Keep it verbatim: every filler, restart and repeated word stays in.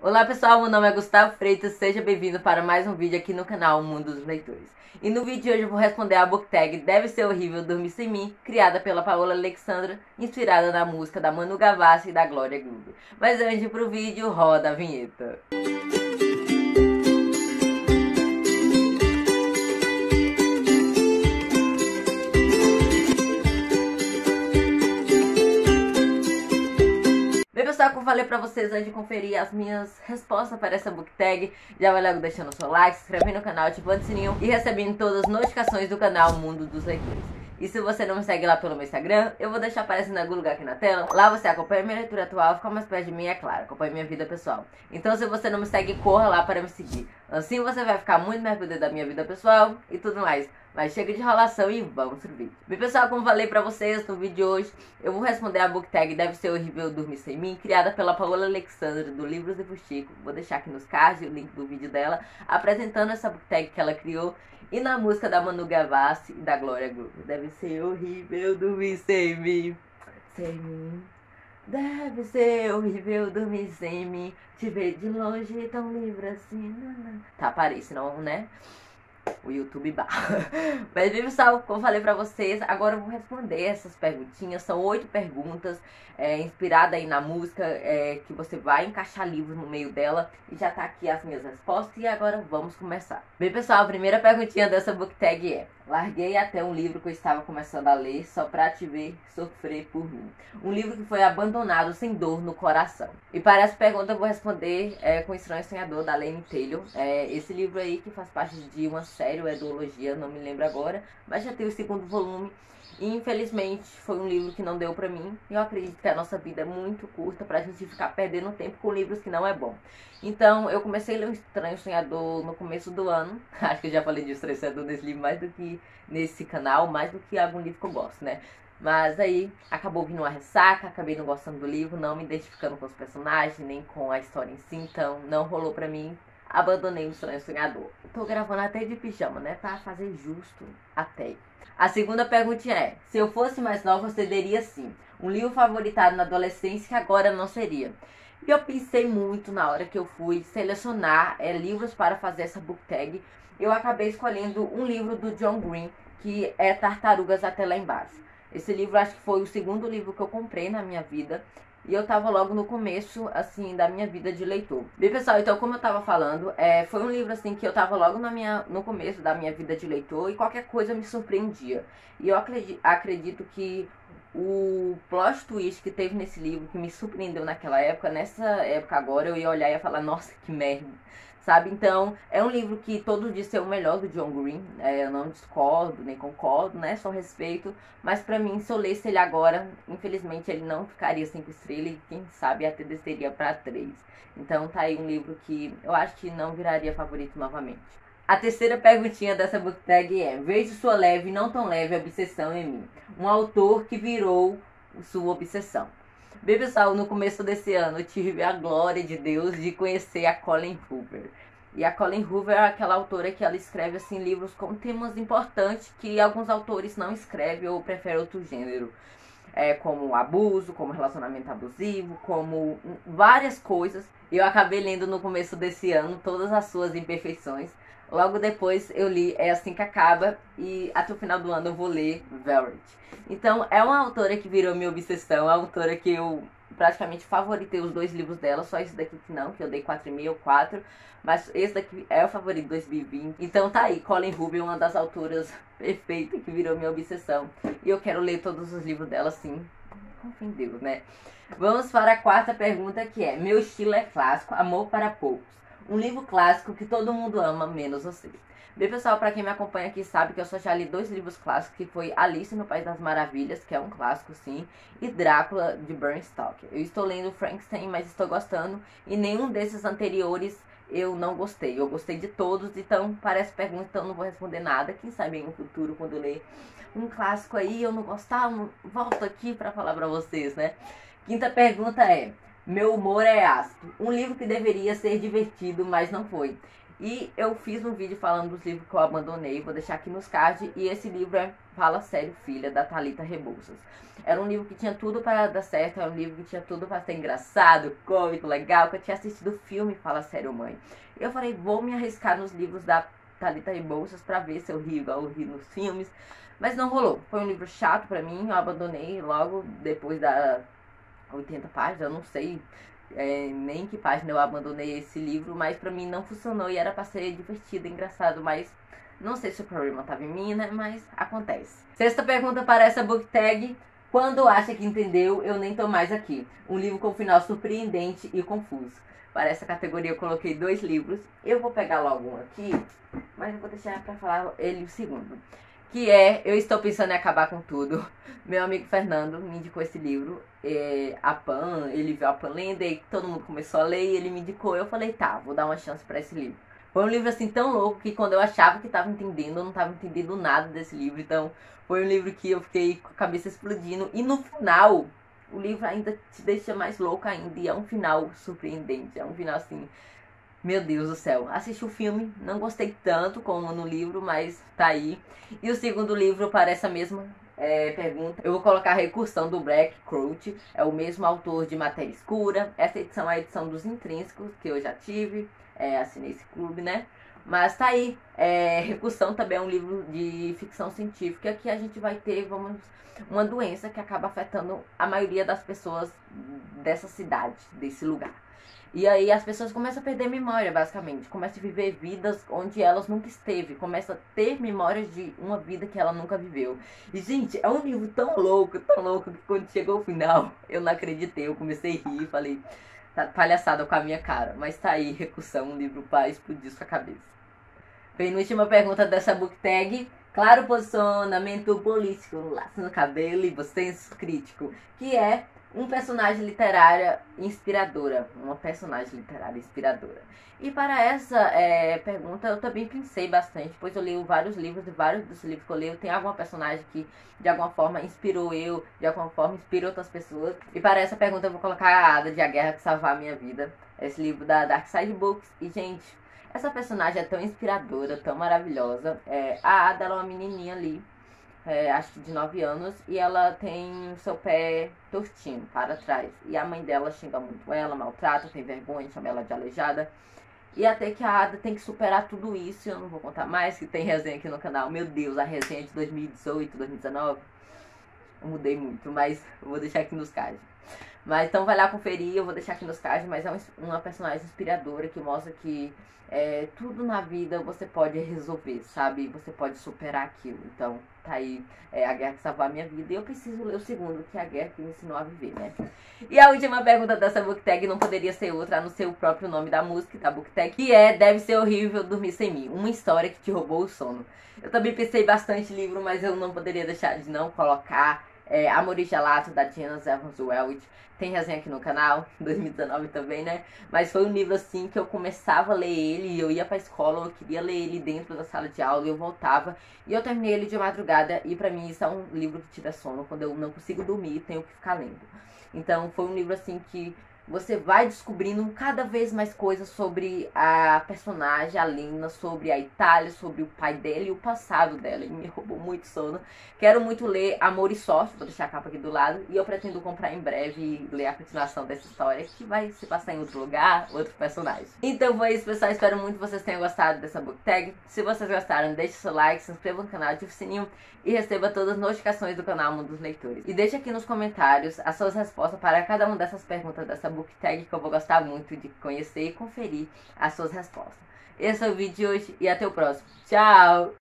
Olá pessoal, meu nome é Gustavo Freitas, seja bem-vindo para mais um vídeo aqui no canal Mundo dos Leitores. E no vídeo de hoje eu vou responder a book tag Deve Ser Horrível Dormir Sem Mim, criada pela Paola Alexandra, inspirada na música da Manu Gavassi e da Glória Groove. Mas antes de ir pro vídeo, roda a vinheta. Bem pessoal, como eu falei pra vocês antes de conferir as minhas respostas para essa book tag, já vai logo deixando o seu like, se inscrevendo no canal, ativando o sininho e recebendo todas as notificações do canal Mundo dos Leitores. E se você não me segue lá pelo meu Instagram, eu vou deixar aparecendo em algum lugar aqui na tela. Lá você acompanha minha leitura atual, fica mais perto de mim, é claro, acompanha minha vida pessoal. Então se você não me segue, corra lá para me seguir. Assim você vai ficar muito mais por dentro da minha vida pessoal e tudo mais. Mas chega de enrolação e vamos pro vídeo. Bem pessoal, como falei pra vocês no vídeo de hoje, eu vou responder a book tag Deve Ser Horrível Dormir Sem Mim, criada pela Paola Alexandra do Livros e Fuxico. Vou deixar aqui nos cards o link do vídeo dela, apresentando essa book tag que ela criou. E na música da Manu Gavassi e da Glória Groove. Deve ser horrível dormir sem mim, sem mim. Deve ser horrível dormir sem mim, te ver de longe tão livre assim. Não, não. Tá, parei, senão, né? O YouTube barra. Mas bem pessoal, como eu falei pra vocês, agora eu vou responder essas perguntinhas. São oito perguntas, é, inspirada aí na música, é, que você vai encaixar livros no meio dela. E já tá aqui as minhas respostas e agora vamos começar. Bem pessoal, a primeira perguntinha dessa book tag é: larguei até um livro que eu estava começando a ler só pra te ver sofrer por mim. Um livro que foi abandonado sem dor no coração. E para essa pergunta eu vou responder é, com Estranho Sonhador, da Laini Taylor. É, esse livro aí que faz parte de uma série, ou é duologia, não me lembro agora, mas já tem o segundo volume. E infelizmente foi um livro que não deu pra mim. Eu acredito que a nossa vida é muito curta pra gente ficar perdendo tempo com livros que não é bom. Então eu comecei a ler o Estranho Sonhador no começo do ano. Acho que eu já falei de Estranho Sonhador nesse livro mais do que nesse canal, mais do que algum livro que eu gosto, né? Mas aí acabou vindo uma ressaca, acabei não gostando do livro, não me identificando com os personagens, nem com a história em si. Então não rolou pra mim. Abandonei o Estranho Sonhador. Tô gravando até de pijama, né? Pra fazer justo até. A segunda perguntinha é: se eu fosse mais nova, eu cederia sim. Um livro favoritado na adolescência que agora não seria. E eu pensei muito na hora que eu fui selecionar é, livros para fazer essa book tag. Eu acabei escolhendo um livro do John Green, que é Tartarugas Até Lá Embaixo. Esse livro acho que foi o segundo livro que eu comprei na minha vida. E eu tava logo no começo, assim, da minha vida de leitor. Bem, pessoal, então como eu tava falando, é, foi um livro, assim, que eu tava logo na minha, no começo da minha vida de leitor e qualquer coisa me surpreendia. E eu acredito, acredito que o plot twist que teve nesse livro, que me surpreendeu naquela época, nessa época agora, eu ia olhar e ia falar, nossa, que merda. Sabe? Então, é um livro que todos dizem ser o melhor do John Green. É, eu não discordo, nem concordo, né? Só respeito. Mas pra mim, se eu lesse ele agora, infelizmente ele não ficaria cinco estrelas e quem sabe até desceria pra três. Então tá aí um livro que eu acho que não viraria favorito novamente. A terceira perguntinha dessa book tag é: vejo sua leve e não tão leve obsessão em mim. Um autor que virou sua obsessão. Bem pessoal, no começo desse ano eu tive a glória de Deus de conhecer a Colleen Hoover. E a Colleen Hoover é aquela autora que ela escreve assim, livros com temas importantes que alguns autores não escrevem ou preferem outro gênero. É, como abuso, como relacionamento abusivo, como várias coisas. Eu acabei lendo no começo desse ano todas as suas imperfeições. Logo depois eu li É Assim Que Acaba e até o final do ano eu vou ler Velvet. Então é uma autora que virou minha obsessão, é uma autora que eu praticamente favoritei os dois livros dela, só esse daqui que não, que eu dei quatro e meio ou quatro, mas esse daqui é o favorito de dois mil e vinte. Então tá aí, Colleen Hoover, uma das autoras perfeitas que virou minha obsessão. E eu quero ler todos os livros dela sim, confio em Deus, né? Vamos para a quarta pergunta, que é: meu estilo é clássico, amor para poucos. Um livro clássico que todo mundo ama, menos você. Bem pessoal, para quem me acompanha aqui sabe que eu só já li dois livros clássicos, que foi Alice no País das Maravilhas, que é um clássico sim, e Drácula, de Bram Stoker. Eu estou lendo Frankenstein, mas estou gostando, e nenhum desses anteriores eu não gostei. Eu gostei de todos, então parece pergunta, então não vou responder nada. Quem sabe no futuro, quando eu ler um clássico aí, eu não gostar, eu volto aqui para falar para vocês, né? Quinta pergunta é: meu humor é ácido. Um livro que deveria ser divertido, mas não foi. E eu fiz um vídeo falando dos livros que eu abandonei, vou deixar aqui nos cards. E esse livro é Fala Sério Filha, da Thalita Rebouças. Era um livro que tinha tudo para dar certo, era um livro que tinha tudo para ser engraçado, cômico, legal, que eu tinha assistido o filme Fala Sério Mãe. Eu falei, vou me arriscar nos livros da Thalita Rebouças para ver se eu rio igual eu ri nos filmes. Mas não rolou, foi um livro chato para mim, eu abandonei logo depois da oitenta páginas, eu não sei é, nem que página eu abandonei esse livro, mas pra mim não funcionou e era pra ser divertido, engraçado, mas não sei se o problema tava em mim, né, mas acontece. Sexta pergunta para essa book tag: quando acha que entendeu, eu nem tô mais aqui. Um livro com final surpreendente e confuso. Para essa categoria eu coloquei dois livros, eu vou pegar logo um aqui, mas eu vou deixar pra falar ele o segundo. Que é Eu Estou Pensando em Acabar com Tudo. Meu amigo Fernando me indicou esse livro. É, a Pan, ele viu a Pan lendo e todo mundo começou a ler e ele me indicou. Eu falei, tá, vou dar uma chance pra esse livro. Foi um livro assim tão louco que quando eu achava que tava entendendo, eu não tava entendendo nada desse livro. Então foi um livro que eu fiquei com a cabeça explodindo. E no final, o livro ainda te deixa mais louco ainda. E é um final surpreendente. É um final assim... Meu Deus do céu, assisti o filme, não gostei tanto como no livro, mas tá aí. E o segundo livro para essa mesma é, pergunta, eu vou colocar a Recursão do Black Crouch, é o mesmo autor de Matéria Escura. Essa edição é a edição dos Intrínsecos, que eu já tive, é, assinei esse clube, né? Mas tá aí, é, Recursão também é um livro de ficção científica que a gente vai ter, vamos, uma doença que acaba afetando a maioria das pessoas dessa cidade, desse lugar. E aí as pessoas começam a perder memória, basicamente. Começam a viver vidas onde elas nunca esteve. Começam a ter memórias de uma vida que ela nunca viveu. E, gente, é um livro tão louco, tão louco, que quando chegou o final, eu não acreditei. Eu comecei a rir e falei, tá palhaçada com a minha cara. Mas tá aí, Recursão, um livro pra explodir sua cabeça. Penúltima pergunta dessa book tag. Claro posicionamento político, laço no cabelo e bom senso crítico. Que é... um personagem literária inspiradora. Uma personagem literária inspiradora. E para essa é, pergunta eu também pensei bastante, pois eu leio vários livros, e vários dos livros que eu leio tem alguma personagem que de alguma forma inspirou eu, de alguma forma inspirou outras pessoas. E para essa pergunta eu vou colocar a Ada de A Guerra que Salvou a Minha Vida. Esse livro da Dark Side Books. E, gente, essa personagem é tão inspiradora, tão maravilhosa. É, a Ada, ela é uma menininha ali, É, acho que de nove anos, e ela tem o seu pé tortinho para trás. E a mãe dela xinga muito ela, maltrata, tem vergonha, chama ela de aleijada. E até que a Ada tem que superar tudo isso, eu não vou contar mais, que tem resenha aqui no canal. Meu Deus, a resenha de dois mil e dezoito, dois mil e dezenove. Eu mudei muito, mas eu vou deixar aqui nos cards. Mas então vai lá conferir, eu vou deixar aqui nos cards, mas é uma personagem inspiradora que mostra que é, tudo na vida você pode resolver, sabe? Você pode superar aquilo. Então, tá aí, é, A Guerra que Salvou a Minha Vida. E eu preciso ler o segundo, que é A Guerra que Me Ensinou a Viver, né? E a última pergunta dessa book tag não poderia ser outra, a não ser o próprio nome da música, da book tag, que é Deve Ser Horrível Dormir Sem Mim, uma história que te roubou o sono. Eu também pensei bastante livro, mas eu não poderia deixar de não colocar é, Amor e Gelato, da Janice Evans Welch. Tem resenha aqui no canal, dois mil e dezenove também, né? Mas foi um livro assim que eu começava a ler ele e eu ia pra escola, eu queria ler ele dentro da sala de aula e eu voltava. E eu terminei ele de madrugada e pra mim isso é um livro que tira sono. Quando eu não consigo dormir, tenho que ficar lendo. Então foi um livro assim que você vai descobrindo cada vez mais coisas sobre a personagem, a Lina, sobre a Itália, sobre o pai dela e o passado dela. Ele me roubou muito sono. Quero muito ler Amor e Sorte, vou deixar a capa aqui do lado. E eu pretendo comprar em breve e ler a continuação dessa história, que vai se passar em outro lugar, outro personagem. Então foi isso, pessoal. Espero muito que vocês tenham gostado dessa book tag. Se vocês gostaram, deixe seu like, se inscreva no canal, ative o sininho e receba todas as notificações do canal Mundo dos Leitores. E deixe aqui nos comentários as suas respostas para cada uma dessas perguntas dessa book tag, que eu vou gostar muito de conhecer e conferir as suas respostas. Esse é o vídeo de hoje e até o próximo. Tchau!